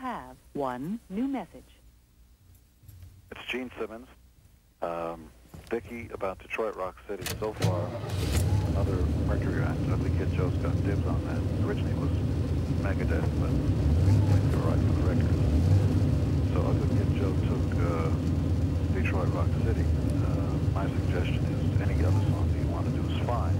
have one new message. It's Gene Simmons. Vicky about Detroit Rock City. So far, another Mercury act. Ugly Kid Joe's got dibs on that. Originally it was Megadeth, but we didn't think they were right for the record. So Ugly Kid Joe took Detroit Rock City. My suggestion is any other song that you want to do is fine.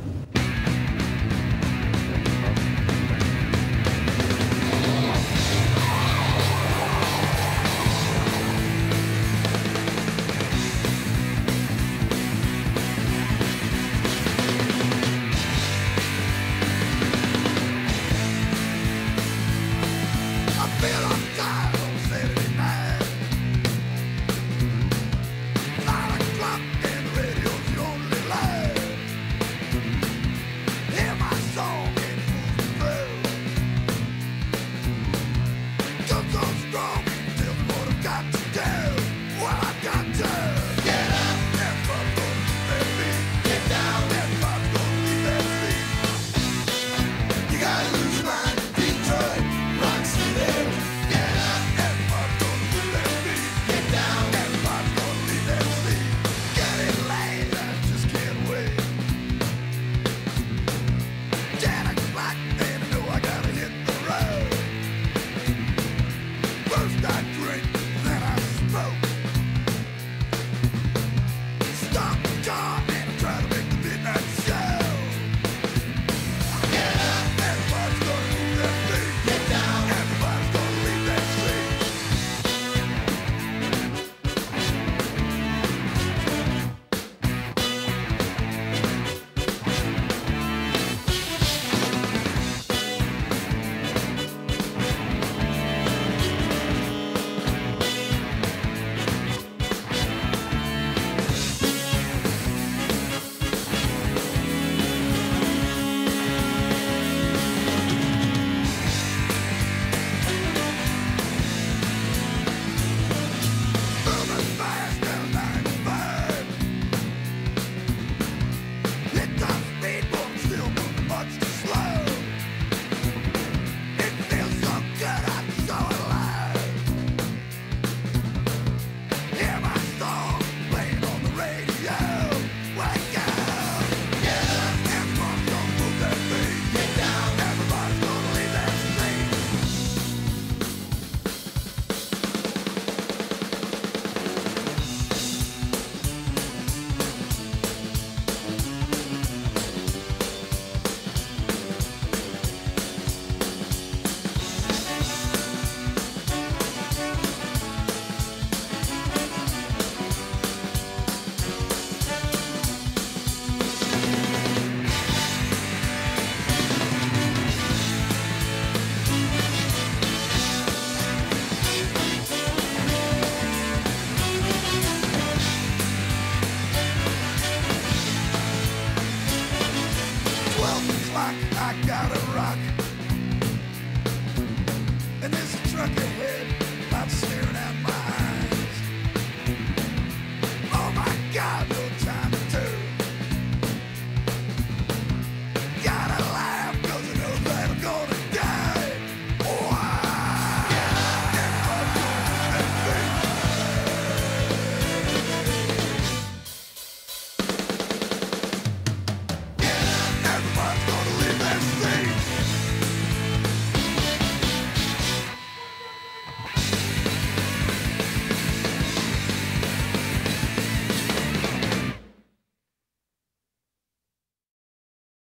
I gotta rock, and there's a truck ahead, about to steer